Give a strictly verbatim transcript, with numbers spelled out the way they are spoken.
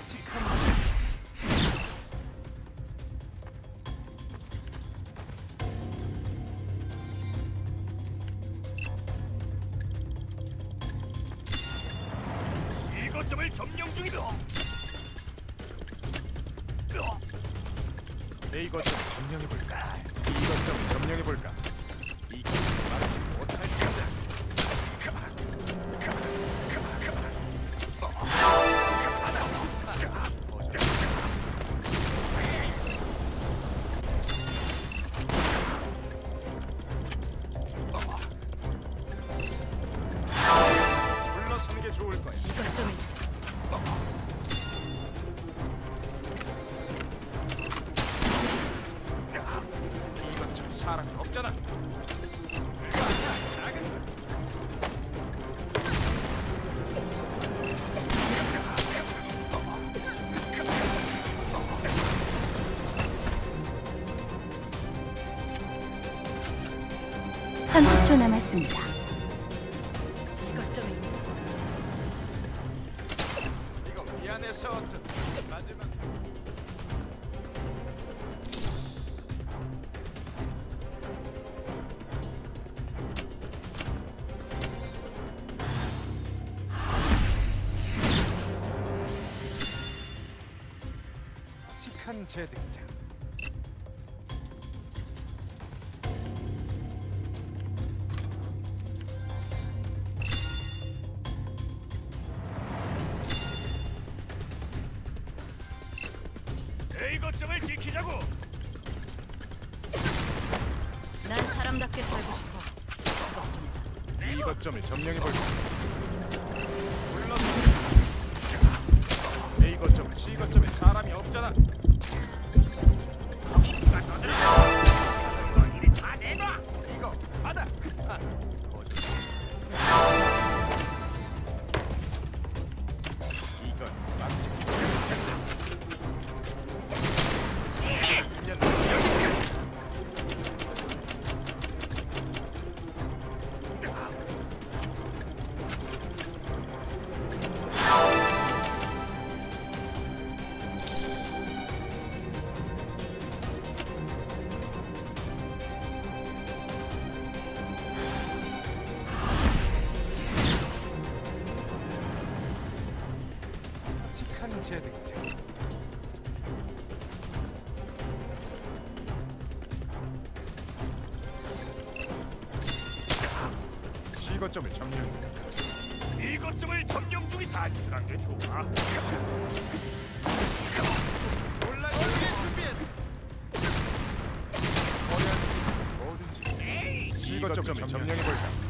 이것점을 점령 중이다. A 거점 점령해볼까? B 거점 점령해볼까? 이 길을 막지 못할 거다. 물러서는 게 좋을 거야. C 거점을 이것좀 사람이 없잖아. 작은 삼십 초 남았습니다. C 거점에 이거 미안해서 어쩌 마지막 틱한 재등장. A 거점을 지키자고. 난 사람답게 살고 싶어. 이 거점을 점령해볼까? 물러서. A 거점, C 거점에 사람이 없잖아. 누가 떠들어? 너 이리 다 내놔. 이거 받아. 아, 거짓. 이건 막지 못할 텐데. 이년 열심히. 틱한 재등장. C 거점을 점령해. 이 거점을 점령 중이 단순한 게 좋아. 올라가기에 준비했어. 거래할 수 있는 뭐든지. 에이, C 거점을 점령해볼까?